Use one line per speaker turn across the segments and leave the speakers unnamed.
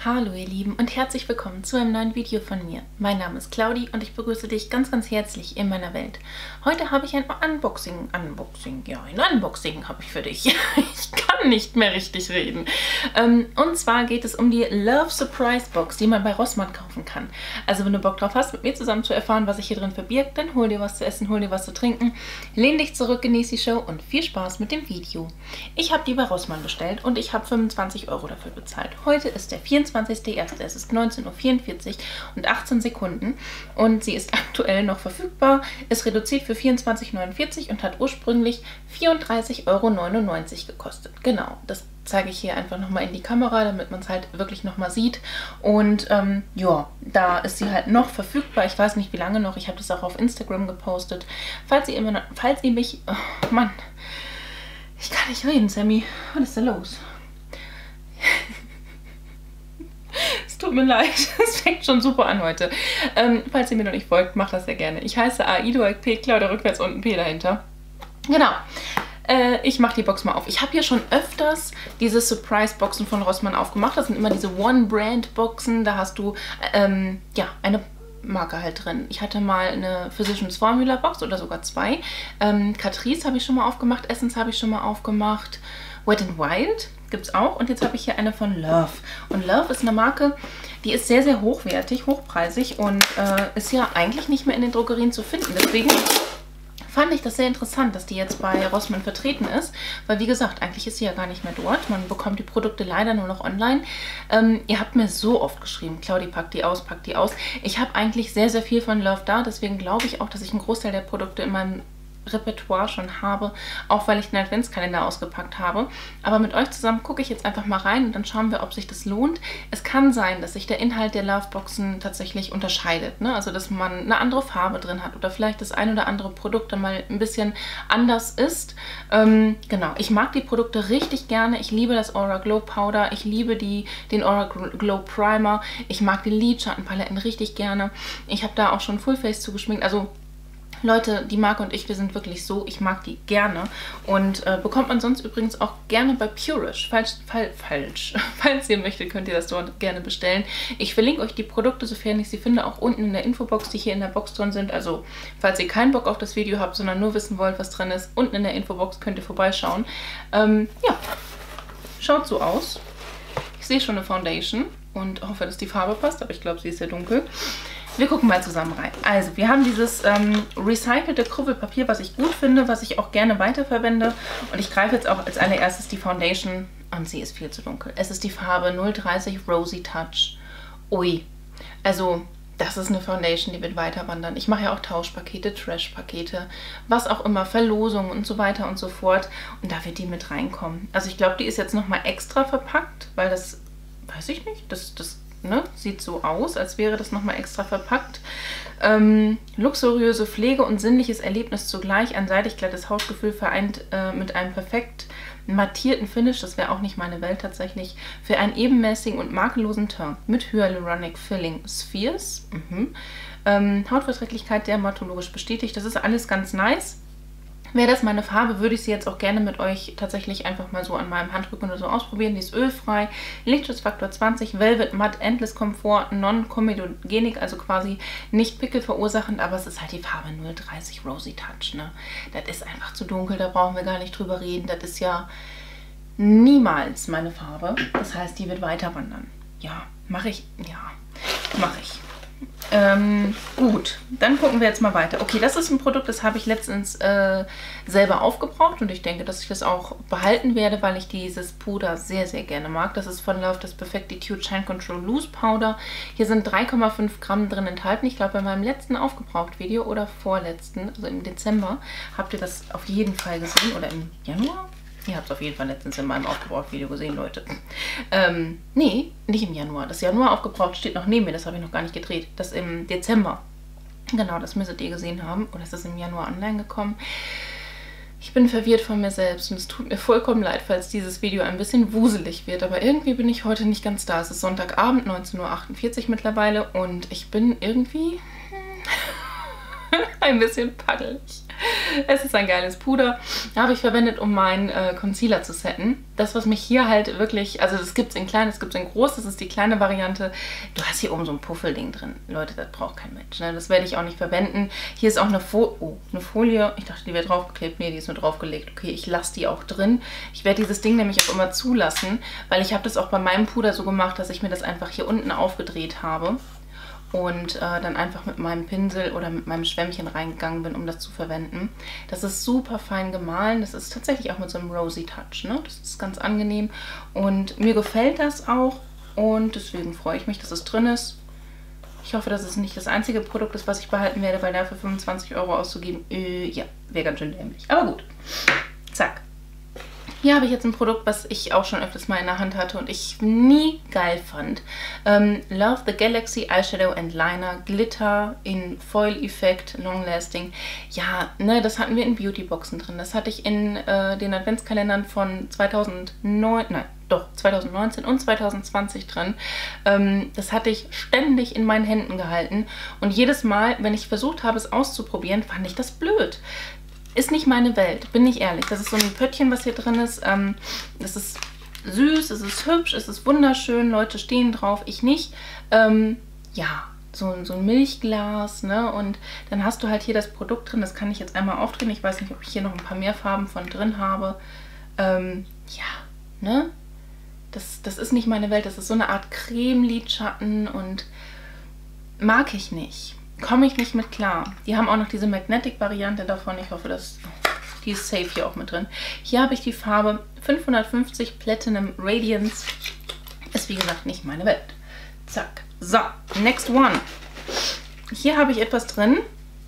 Hallo ihr Lieben und herzlich willkommen zu einem neuen Video von mir. Mein Name ist Claudi und ich begrüße dich ganz herzlich in meiner Welt. Heute habe ich ein Unboxing habe ich für dich. Ich kann nicht mehr richtig reden. Und zwar geht es um die Love Surprise Box, die man bei Rossmann kaufen kann. Also wenn du Bock drauf hast, mit mir zusammen zu erfahren, was sich hier drin verbirgt, dann hol dir was zu essen, hol dir was zu trinken, lehn dich zurück, genieß die Show und viel Spaß mit dem Video. Ich habe die bei Rossmann bestellt und ich habe 25 € dafür bezahlt. Heute ist der 24.01. Es ist 19:44 Uhr und 18 Sekunden und sie ist aktuell noch verfügbar, ist reduziert für 24,49 € und hat ursprünglich 34,99 € gekostet. Genau, das zeige ich hier einfach nochmal in die Kamera, damit man es halt wirklich nochmal sieht. Und ja, da ist sie halt noch verfügbar. Ich weiß nicht, wie lange noch. Ich habe das auch auf Instagram gepostet. Falls ihr mich... Oh Mann, ich kann nicht reden, Sammy. Was ist da los? Es tut mir leid, es fängt schon super an heute. Falls ihr mir noch nicht folgt, macht das sehr gerne. Ich heiße Aido-P, Claudia rückwärts und ein P dahinter. Genau. Ich mache die Box mal auf. Ich habe hier schon öfters diese Surprise-Boxen von Rossmann aufgemacht. Das sind immer diese One-Brand-Boxen. Da hast du ja, eine Marke halt drin. Ich hatte mal eine Physicians Formula Box oder sogar zwei. Catrice habe ich schon mal aufgemacht. Essence habe ich schon mal aufgemacht. Wet n Wild gibt es auch. Und jetzt habe ich hier eine von Love. Und Love ist eine Marke, die ist sehr hochwertig, hochpreisig und ist ja eigentlich nicht mehr in den Drogerien zu finden. Deswegen fand ich das sehr interessant, dass die jetzt bei Rossmann vertreten ist, weil wie gesagt, eigentlich ist sie ja gar nicht mehr dort. Man bekommt die Produkte leider nur noch online. Ihr habt mir so oft geschrieben, Claudi, pack die aus, pack die aus. Ich habe eigentlich sehr viel von Love da, deswegen glaube ich auch, dass ich einen Großteil der Produkte in meinem Repertoire schon habe, auch weil ich den Adventskalender ausgepackt habe. Aber mit euch zusammen gucke ich jetzt einfach mal rein und dann schauen wir, ob sich das lohnt. Es kann sein, dass sich der Inhalt der Loveboxen tatsächlich unterscheidet, ne? Also dass man eine andere Farbe drin hat oder vielleicht das ein oder andere Produkt dann mal ein bisschen anders ist. Genau, ich mag die Produkte richtig gerne. Ich liebe das Aura Glow Powder, ich liebe den Aura Glow Primer, ich mag die Lidschattenpaletten richtig gerne. Ich habe da auch schon Fullface zugeschminkt, also Leute, die Marke und ich, wir sind wirklich so, ich mag die gerne und bekommt man sonst übrigens auch gerne bei Purish. Falls ihr möchtet, könnt ihr das dort gerne bestellen. Ich verlinke euch die Produkte, sofern ich sie finde, auch unten in der Infobox, die hier in der Box drin sind. Also falls ihr keinen Bock auf das Video habt, sondern nur wissen wollt, was drin ist, unten in der Infobox könnt ihr vorbeischauen. Ja, schaut so aus. Ich sehe schon eine Foundation und hoffe, dass die Farbe passt, aber ich glaube, sie ist sehr dunkel. Wir gucken mal zusammen rein. Also, wir haben dieses recycelte Krüppelpapier, was ich gut finde, was ich auch gerne weiterverwende. Und ich greife jetzt auch als allererstes die Foundation und sie ist viel zu dunkel. Es ist die Farbe 030 Rosy Touch. Ui, also das ist eine Foundation, die wird weiter wandern. Ich mache ja auch Tauschpakete, Trash-Pakete, was auch immer, Verlosungen und so weiter und so fort. Und da wird die mit reinkommen. Also ich glaube, die ist jetzt nochmal extra verpackt, weil das, weiß ich nicht, ne, sieht so aus, als wäre das nochmal extra verpackt. Luxuriöse Pflege und sinnliches Erlebnis zugleich. Ein seidig glattes Hautgefühl vereint mit einem perfekt mattierten Finish, das wäre auch nicht meine Welt tatsächlich, für einen ebenmäßigen und makellosen Teint mit Hyaluronic Filling Spheres. Hautverträglichkeit dermatologisch bestätigt. Das ist alles ganz nice. Wäre das meine Farbe, würde ich sie jetzt auch gerne mit euch tatsächlich einfach mal so an meinem Handrücken oder so ausprobieren. Die ist ölfrei, Lichtschutzfaktor 20, Velvet Matte, Endless Komfort, Non-Comedogenic, also quasi nicht pickelverursachend, aber es ist halt die Farbe 030 Rosy Touch, ne? Das ist einfach zu dunkel, da brauchen wir gar nicht drüber reden. Das ist ja niemals meine Farbe. Das heißt, die wird weiter wandern. Ja, mache ich. Ja, mache ich. Gut, dann gucken wir jetzt mal weiter. Okay, das ist ein Produkt, das habe ich letztens selber aufgebraucht und ich denke, dass ich das auch behalten werde, weil ich dieses Puder sehr gerne mag. Das ist von Love das Perfectitude Shine Control Loose Powder. Hier sind 3,5 Gramm drin enthalten. Ich glaube, bei meinem letzten Aufgebraucht-Video oder vorletzten, also im Dezember, habt ihr das auf jeden Fall gesehen oder im Januar? Ihr habt es auf jeden Fall letztens in meinem Aufgebraucht-Video gesehen, Leute. Nee, nicht im Januar. Das Januar aufgebraucht steht noch neben mir, das habe ich noch gar nicht gedreht. Das im Dezember. Genau, das müsstet ihr gesehen haben. Oder ist das im Januar online gekommen? Ich bin verwirrt von mir selbst und es tut mir vollkommen leid, falls dieses Video ein bisschen wuselig wird. Aber irgendwie bin ich heute nicht ganz da. Es ist Sonntagabend, 19:48 Uhr mittlerweile und ich bin irgendwie ein bisschen paddelig. Es ist ein geiles Puder. Habe ich verwendet, um meinen Concealer zu setten. Das, was mich hier halt wirklich, also das gibt es in klein, das gibt es in groß, das ist die kleine Variante. Du hast hier oben so ein Puffelding drin. Leute, das braucht kein Mensch. Ne? Das werde ich auch nicht verwenden. Hier ist auch eine Folie. Ich dachte, die wäre draufgeklebt. Nee, die ist nur draufgelegt. Okay, ich lasse die auch drin. Ich werde dieses Ding nämlich auch immer zulassen, weil ich habe das auch bei meinem Puder so gemacht, dass ich mir das einfach hier unten aufgedreht habe. Und dann einfach mit meinem Pinsel oder mit meinem Schwämmchen reingegangen bin, um das zu verwenden. Das ist super fein gemahlen. Das ist tatsächlich auch mit so einem Rosy Touch. Ne? Das ist ganz angenehm. Und mir gefällt das auch. Und deswegen freue ich mich, dass es drin ist. Ich hoffe, dass es nicht das einzige Produkt ist, was ich behalten werde, weil dafür 25 € auszugeben, ja, wäre ganz schön dämlich. Aber gut. Zack. Hier habe ich jetzt ein Produkt, was ich auch schon öfters mal in der Hand hatte und ich nie geil fand. Love the Galaxy Eyeshadow and Liner Glitter in Foil Effect Long Lasting. Ja, ne, das hatten wir in Beautyboxen drin. Das hatte ich in den Adventskalendern von 2019 und 2020 drin. Das hatte ich ständig in meinen Händen gehalten und jedes Mal, wenn ich versucht habe, es auszuprobieren, fand ich das blöd. Ist nicht meine Welt, bin ich ehrlich. Das ist so ein Pöttchen, was hier drin ist. Das ist süß, es ist hübsch, es ist wunderschön. Leute stehen drauf, ich nicht. Ja, so ein Milchglas, ne? Und dann hast du halt hier das Produkt drin. Das kann ich jetzt einmal aufdrehen. Ich weiß nicht, ob ich hier noch ein paar mehr Farben von drin habe. Ja, ne? Das ist nicht meine Welt. Das ist so eine Art Creme-Lidschatten und mag ich nicht. Komme ich nicht mit klar. Die haben auch noch diese Magnetic-Variante davon. Ich hoffe, die ist safe hier auch mit drin. Hier habe ich die Farbe 550 Platinum Radiance. Ist wie gesagt nicht meine Welt. Zack. So, next one. Hier habe ich etwas drin.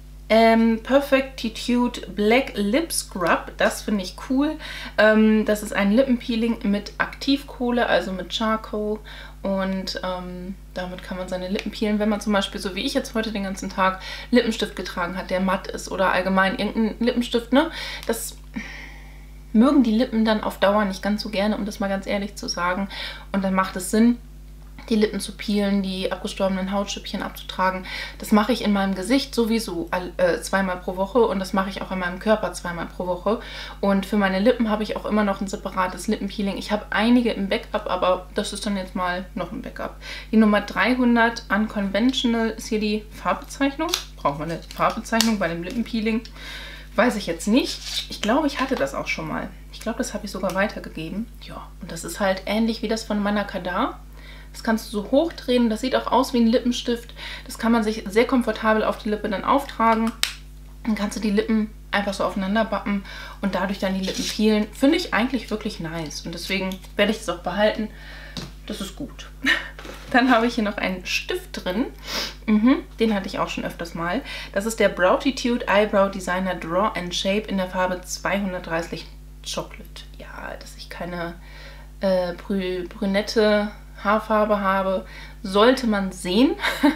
Perfectitude Black Lip Scrub. Das finde ich cool. Das ist ein Lippenpeeling mit Aktivkohle, also mit Charcoal. Und damit kann man seine Lippen peelen, wenn man zum Beispiel, so wie ich jetzt heute den ganzen Tag, Lippenstift getragen hat, der matt ist oder allgemein irgendein Lippenstift, ne? Das mögen die Lippen dann auf Dauer nicht ganz so gerne, um das mal ganz ehrlich zu sagen. Und dann macht es Sinn, die Lippen zu peelen, die abgestorbenen Hautschüppchen abzutragen. Das mache ich in meinem Gesicht sowieso zweimal pro Woche und das mache ich auch in meinem Körper zweimal pro Woche. Und für meine Lippen habe ich auch immer noch ein separates Lippenpeeling. Ich habe einige im Backup, aber das ist dann jetzt mal noch ein Backup. Die Nummer 300 Unconventional ist hier die Farbbezeichnung. Braucht man eine Farbbezeichnung bei dem Lippenpeeling? Weiß ich jetzt nicht. Ich glaube, ich hatte das auch schon mal. Ich glaube, das habe ich sogar weitergegeben. Ja, und das ist halt ähnlich wie das von Manakada. Das kannst du so hochdrehen. Das sieht auch aus wie ein Lippenstift. Das kann man sich sehr komfortabel auf die Lippe dann auftragen. Dann kannst du die Lippen einfach so aufeinander bappen und dadurch dann die Lippen peelen. Finde ich eigentlich wirklich nice. Und deswegen werde ich es auch behalten. Das ist gut. Dann habe ich hier noch einen Stift drin. Den hatte ich auch schon öfters mal. Das ist der Browtitude Eyebrow Designer Draw and Shape in der Farbe 230 Chocolate. Ja, dass ich keine brünette Haarfarbe habe, sollte man sehen.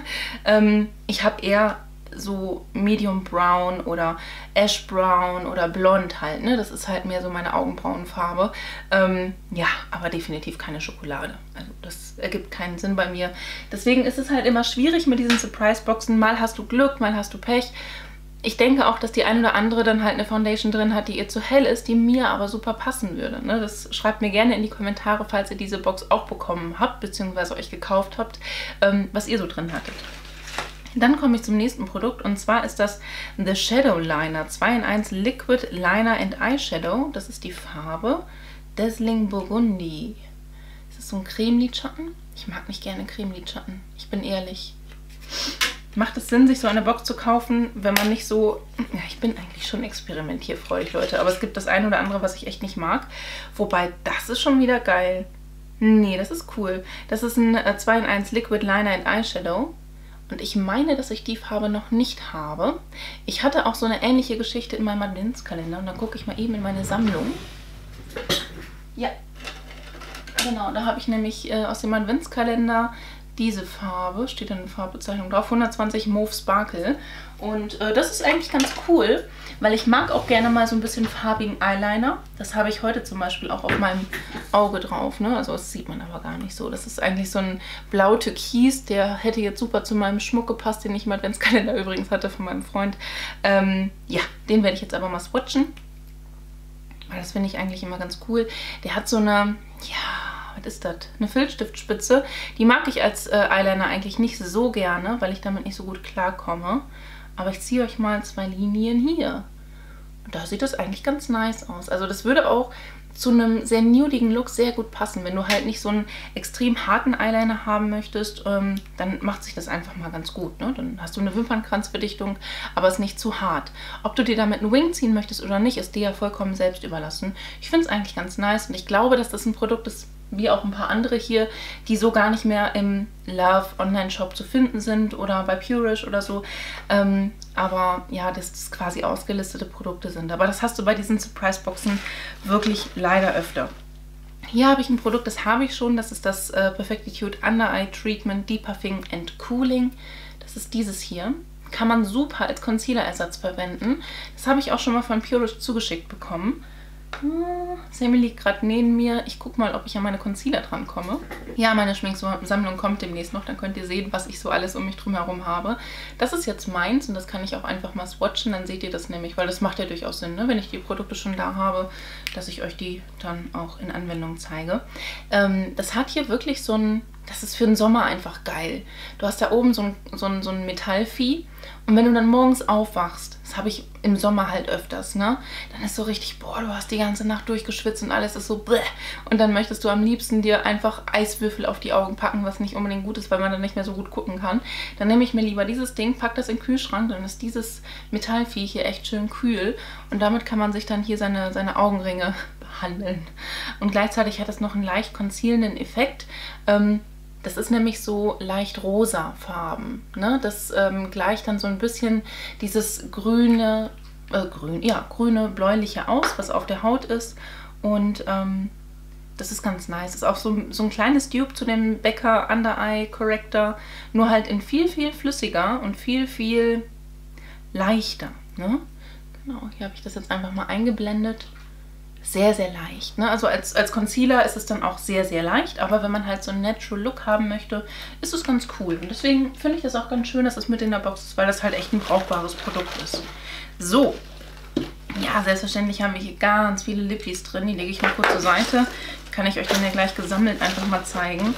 Ich habe eher so Medium Brown oder Ash Brown oder Blond halt, ne? Das ist halt mehr so meine Augenbrauenfarbe. Ja, aber definitiv keine Schokolade. Also das ergibt keinen Sinn bei mir. Deswegen ist es halt immer schwierig mit diesen Surprise-Boxen. Mal hast du Glück, mal hast du Pech. Ich denke auch, dass die eine oder andere dann halt eine Foundation drin hat, die ihr zu hell ist, die mir aber super passen würde. Ne? Das schreibt mir gerne in die Kommentare, falls ihr diese Box auch bekommen habt, beziehungsweise euch gekauft habt, was ihr so drin hattet. Dann komme ich zum nächsten Produkt und zwar ist das The Shadow Liner 2 in 1 Liquid Liner and Eyeshadow. Das ist die Farbe Dazzling Burgundy. Das ist so ein Cremelidschatten. Ich mag nicht gerne Cremelidschatten, ich bin ehrlich. Macht es Sinn, sich so eine Box zu kaufen, wenn man nicht so... Ja, ich bin eigentlich schon experimentierfreudig, Leute. Aber es gibt das eine oder andere, was ich echt nicht mag. Wobei, das ist schon wieder geil. Nee, das ist cool. Das ist ein 2 in 1 Liquid Liner and Eyeshadow. Und ich meine, dass ich die Farbe noch nicht habe. Ich hatte auch so eine ähnliche Geschichte in meinem Adventskalender. Und dann gucke ich mal eben in meine Sammlung. Ja, genau. Da habe ich nämlich aus dem Adventskalender diese Farbe, steht da eine Farbbezeichnung drauf, 120 Mauve Sparkle. Und das ist eigentlich ganz cool, weil ich mag auch gerne mal so ein bisschen farbigen Eyeliner. Das habe ich heute zum Beispiel auch auf meinem Auge drauf, ne? Also das sieht man aber gar nicht so. Das ist eigentlich so ein blau-türkis, der hätte jetzt super zu meinem Schmuck gepasst, den ich im Adventskalender übrigens hatte von meinem Freund. Ja, den werde ich jetzt aber mal swatchen. Weil das finde ich eigentlich immer ganz cool. Der hat so eine, ja, was ist das? Eine Filzstiftspitze. Die mag ich als Eyeliner eigentlich nicht so gerne, weil ich damit nicht so gut klarkomme. Aber ich ziehe euch mal 2 Linien hier. Und da sieht das eigentlich ganz nice aus. Also das würde auch zu einem sehr nudigen Look sehr gut passen. Wenn du halt nicht so einen extrem harten Eyeliner haben möchtest, dann macht sich das einfach mal ganz gut, ne? Dann hast du eine Wimpernkranzverdichtung, aber es ist nicht zu hart. Ob du dir damit einen Wing ziehen möchtest oder nicht, ist dir ja vollkommen selbst überlassen. Ich finde es eigentlich ganz nice und ich glaube, dass das ein Produkt ist, wie auch ein paar andere hier, die so gar nicht mehr im Love Online-Shop zu finden sind oder bei Purish oder so. Aber ja, dass das quasi ausgelistete Produkte sind. Aber das hast du bei diesen Surprise-Boxen wirklich leider öfter. Hier habe ich ein Produkt, das habe ich schon. Das ist das Perfectitude Under Eye Treatment Depuffing and Cooling. Das ist dieses hier. Kann man super als Concealer-Ersatz verwenden. Das habe ich auch schon mal von Purish zugeschickt bekommen. Sammy liegt gerade neben mir. Ich gucke mal, ob ich an meine Concealer dran komme. Ja, meine Schminksammlung kommt demnächst noch. Dann könnt ihr sehen, was ich so alles um mich drum herum habe. Das ist jetzt meins und das kann ich auch einfach mal swatchen. Dann seht ihr das nämlich, weil das macht ja durchaus Sinn, ne? Wenn ich die Produkte schon da habe, dass ich euch die dann auch in Anwendung zeige. Das hat hier wirklich so ein... Das ist für den Sommer einfach geil. Du hast da oben so ein Metallvieh und wenn du dann morgens aufwachst, das habe ich im Sommer halt öfters, ne? Dann ist so richtig, boah, du hast die ganze Nacht durchgeschwitzt und alles ist so bläh. Und dann möchtest du am liebsten dir einfach Eiswürfel auf die Augen packen, was nicht unbedingt gut ist, weil man dann nicht mehr so gut gucken kann. Dann nehme ich mir lieber dieses Ding, pack das in den Kühlschrank, dann ist dieses Metallvieh hier echt schön kühl und damit kann man sich dann hier seine Augenringe behandeln. Und gleichzeitig hat es noch einen leicht concealenden Effekt. Das ist nämlich so leicht rosa Farben, ne? Das gleicht dann so ein bisschen dieses grüne, bläuliche aus, was auf der Haut ist. Und das ist ganz nice. Das ist auch so ein kleines Dupe zu dem Becca Under Eye Corrector, nur halt in viel, viel flüssiger und viel, viel leichter, ne? Genau, hier habe ich das jetzt einfach mal eingeblendet. Sehr, sehr leicht, ne? Also als Concealer ist es dann auch sehr, sehr leicht, aber wenn man halt so einen Natural Look haben möchte, ist es ganz cool. Und deswegen finde ich das auch ganz schön, dass es mit in der Box ist, weil das halt echt ein brauchbares Produkt ist. So, ja, selbstverständlich haben wir hier ganz viele Lippies drin. Die lege ich mal kurz zur Seite. Kann ich euch dann ja gleich gesammelt einfach mal zeigen.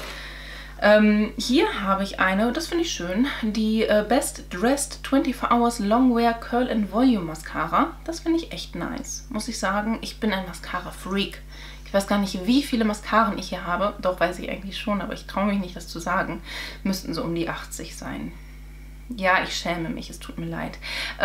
Hier habe ich eine, das finde ich schön, die Best Dressed 24 Hours Long Wear Curl and Volume Mascara. Das finde ich echt nice, muss ich sagen. Ich bin ein Mascara-Freak. Ich weiß gar nicht, wie viele Mascaren ich hier habe. Doch, weiß ich eigentlich schon, aber ich traue mich nicht, das zu sagen. Müssten so um die 80 sein. Ja, ich schäme mich, es tut mir leid.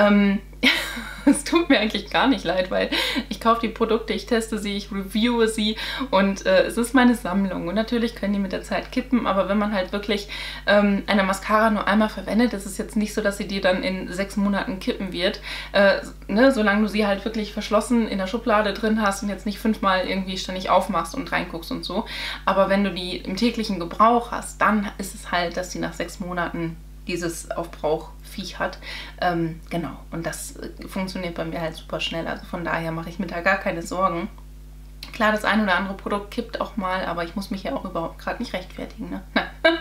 Es tut mir eigentlich gar nicht leid, weil ich kaufe die Produkte, ich teste sie, ich reviewe sie und es ist meine Sammlung. Und natürlich können die mit der Zeit kippen, aber wenn man halt wirklich eine Mascara nur einmal verwendet, ist es jetzt nicht so, dass sie dir dann in 6 Monaten kippen wird. Ne, solange du sie halt wirklich verschlossen in der Schublade drin hast und jetzt nicht 5-mal irgendwie ständig aufmachst und reinguckst und so. Aber wenn du die im täglichen Gebrauch hast, dann ist es halt, dass sie nach 6 Monaten dieses Aufbrauchviech hat. Genau, und das funktioniert bei mir halt super schnell. Also von daher mache ich mir da gar keine Sorgen. Klar, das ein oder andere Produkt kippt auch mal, aber ich muss mich ja auch überhaupt gerade nicht rechtfertigen, ne?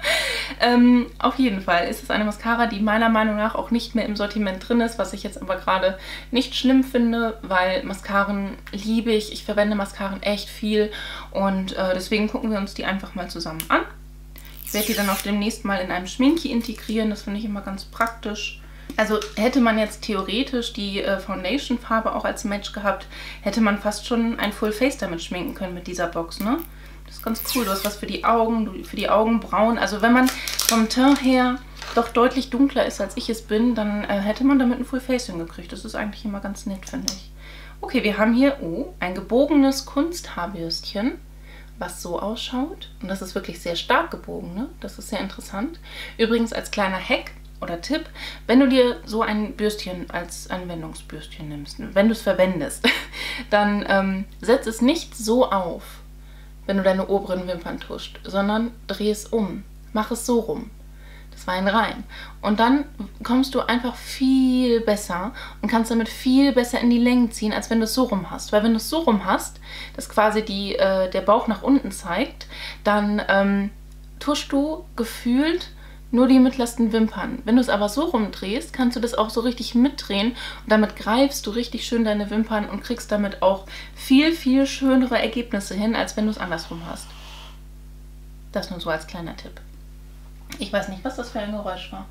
Auf jeden Fall ist es eine Mascara, die meiner Meinung nach auch nicht mehr im Sortiment drin ist, was ich jetzt aber gerade nicht schlimm finde, weil Mascaren liebe ich. Ich verwende Mascaren echt viel und deswegen gucken wir uns die einfach mal zusammen an. Ich werde die dann auch demnächst mal in einem Schminki integrieren. Das finde ich immer ganz praktisch. Also hätte man jetzt theoretisch die Foundation-Farbe auch als Match gehabt, hätte man fast schon ein Full Face damit schminken können mit dieser Box, ne? Das ist ganz cool. Du hast was für die Augen, für die Augenbrauen. Also wenn man vom Teint her doch deutlich dunkler ist, als ich es bin, dann hätte man damit ein Full Face hingekriegt. Das ist eigentlich immer ganz nett, finde ich. Okay, wir haben hier ein gebogenes Kunsthaarbürstchen, was so ausschaut. Und das ist wirklich sehr stark gebogen, ne? Das ist sehr interessant. Übrigens als kleiner Hack oder Tipp, wenn du dir so ein Bürstchen als Anwendungsbürstchen nimmst, wenn du es verwendest, dann setz es nicht so auf, wenn du deine oberen Wimpern tuscht, sondern dreh es um. mach es so rum. Das Wein rein. Und dann kommst du einfach viel besser und kannst damit viel besser in die Längen ziehen, als wenn du es so rum hast. Weil wenn du es so rum hast, dass quasi der Bauch nach unten zeigt, dann tuschst du gefühlt nur die mittlersten Wimpern. Wenn du es aber so rumdrehst, kannst du das auch so richtig mitdrehen und damit greifst du richtig schön deine Wimpern und kriegst damit auch viel, viel schönere Ergebnisse hin, als wenn du es andersrum hast. Das nur so als kleiner Tipp. Ich weiß nicht, was das für ein Geräusch war.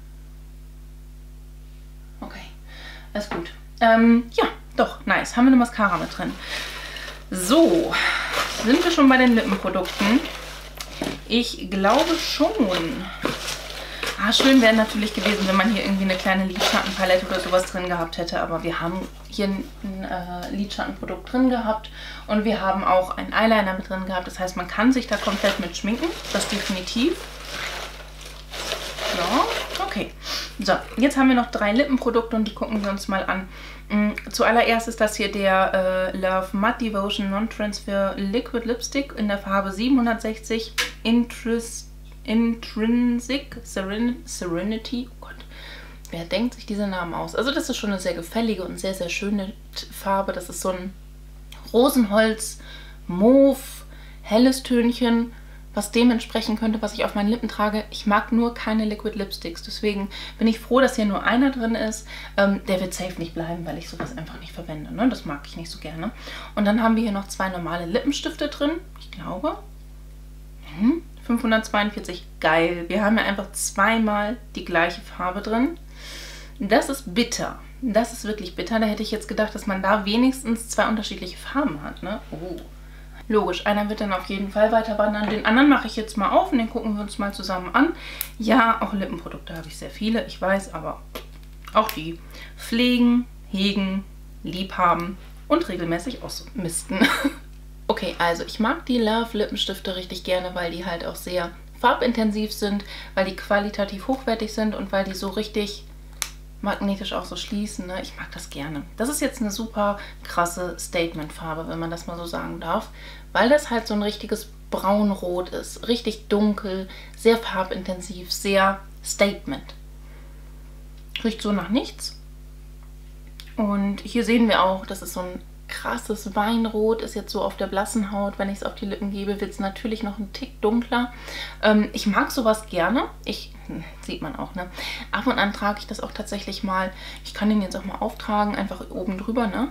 Okay, alles gut. Ja, doch, nice. Haben wir eine Mascara mit drin. So, sind wir schon bei den Lippenprodukten? Ich glaube schon. Schön wäre natürlich gewesen, wenn man hier irgendwie eine kleine Lidschattenpalette oder sowas drin gehabt hätte. Aber wir haben hier ein Lidschattenprodukt drin gehabt. Und wir haben auch einen Eyeliner mit drin gehabt. Das heißt, man kann sich da komplett mit schminken. Das definitiv. So, okay. So, jetzt haben wir noch 3 Lippenprodukte und die gucken wir uns mal an. Zuallererst ist das hier der Love Matte Devotion Non-Transfer Liquid Lipstick in der Farbe 760 Intrinsic Serenity. Oh Gott, wer denkt sich diese Namen aus? Also das ist schon eine sehr gefällige und sehr, sehr schöne Farbe. Das ist so ein Rosenholz, Mauve, helles Tönchen, was dem entsprechen könnte, was ich auf meinen Lippen trage. Ich mag nur keine Liquid Lipsticks, deswegen bin ich froh, dass hier nur einer drin ist. Der wird safe nicht bleiben, weil ich sowas einfach nicht verwende. Ne? Das mag ich nicht so gerne. Und dann haben wir hier noch 2 normale Lippenstifte drin. Ich glaube, 542. Geil. Wir haben ja einfach zweimal die gleiche Farbe drin. Das ist bitter. Das ist wirklich bitter. Da hätte ich jetzt gedacht, dass man da wenigstens 2 unterschiedliche Farben hat. Ne? Oh. Logisch, einer wird dann auf jeden Fall weiter wandern. Den anderen mache ich jetzt mal auf und den gucken wir uns mal zusammen an. Ja, auch Lippenprodukte habe ich sehr viele, ich weiß, aber auch die pflegen, hegen, liebhaben und regelmäßig ausmisten. Okay, also ich mag die Love Lippenstifte richtig gerne, weil die halt auch sehr farbintensiv sind, weil die qualitativ hochwertig sind und weil die so richtig magnetisch auch so schließen. Ne? Ich mag das gerne. Das ist jetzt eine super krasse Statement-Farbe, wenn man das mal so sagen darf, weil das halt so ein richtiges Braunrot ist. Richtig dunkel, sehr farbintensiv, sehr Statement. Riecht so nach nichts. Und hier sehen wir auch, das ist so ein krasses Weinrot, ist jetzt so auf der blassen Haut. Wenn ich es auf die Lippen gebe, wird es natürlich noch ein Tick dunkler. Ich mag sowas gerne. Sieht man auch, ne? Ab und an trage ich das auch tatsächlich mal. Ich kann den jetzt auch mal auftragen, einfach oben drüber, ne?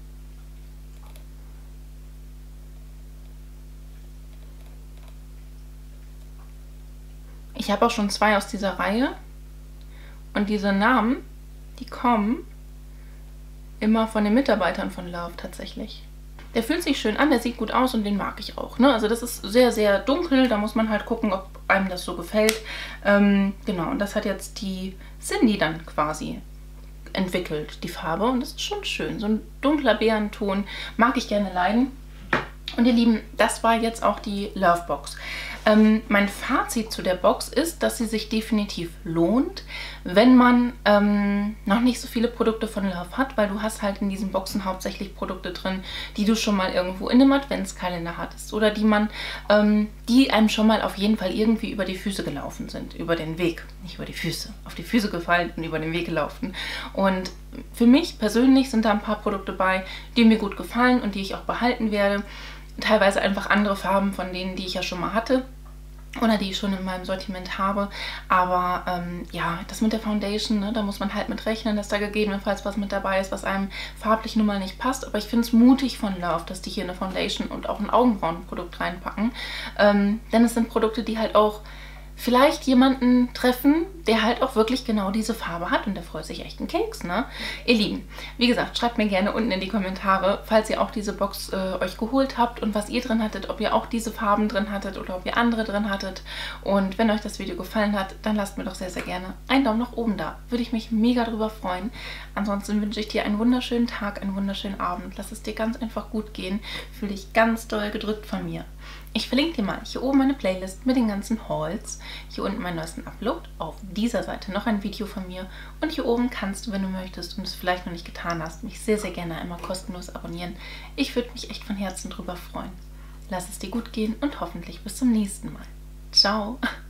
Ich habe auch schon 2 aus dieser Reihe. Und diese Namen, die kommen immer von den Mitarbeitern von Love tatsächlich. Der fühlt sich schön an, der sieht gut aus und den mag ich auch. Ne? Also das ist sehr, sehr dunkel, da muss man halt gucken, ob einem das so gefällt. Genau, und das hat jetzt die Cindy dann quasi entwickelt, die Farbe. Und das ist schon schön, so ein dunkler Beerenton, mag ich gerne leiden. Und ihr Lieben, das war jetzt auch die Love Box. Mein Fazit zu der Box ist, dass sie sich definitiv lohnt, wenn man noch nicht so viele Produkte von Love hat, weil du hast halt in diesen Boxen hauptsächlich Produkte drin, die du schon mal irgendwo in einem Adventskalender hattest oder die einem schon mal auf jeden Fall irgendwie über die Füße gelaufen sind, über den Weg, nicht über die Füße, auf die Füße gefallen und über den Weg gelaufen. Und für mich persönlich sind da ein paar Produkte bei, die mir gut gefallen und die ich auch behalten werde. Teilweise einfach andere Farben von denen, die ich ja schon mal hatte oder die ich schon in meinem Sortiment habe. Aber ja, das mit der Foundation, ne, da muss man halt mit rechnen, dass da gegebenenfalls was mit dabei ist, was einem farblich nun mal nicht passt. Aber ich finde es mutig von Love, dass die hier eine Foundation und auch ein Augenbrauenprodukt reinpacken. Denn es sind Produkte, die halt auch vielleicht jemanden treffen, der halt auch wirklich genau diese Farbe hat und der freut sich echt einen Keks, ne? Ihr Lieben, wie gesagt, schreibt mir gerne unten in die Kommentare, falls ihr auch diese Box euch geholt habt und was ihr drin hattet, ob ihr auch diese Farben drin hattet oder ob ihr andere drin hattet. Und wenn euch das Video gefallen hat, dann lasst mir doch sehr, sehr gerne einen Daumen nach oben da. Würde ich mich mega drüber freuen. Ansonsten wünsche ich dir einen wunderschönen Tag, einen wunderschönen Abend. Lass es dir ganz einfach gut gehen. Fühl dich ganz doll gedrückt von mir. Ich verlinke dir mal hier oben meine Playlist mit den ganzen Hauls, hier unten meinen neuesten Upload, auf dieser Seite noch ein Video von mir und hier oben kannst du, wenn du möchtest und es vielleicht noch nicht getan hast, mich sehr, sehr gerne einmal kostenlos abonnieren. Ich würde mich echt von Herzen drüber freuen. Lass es dir gut gehen und hoffentlich bis zum nächsten Mal. Ciao!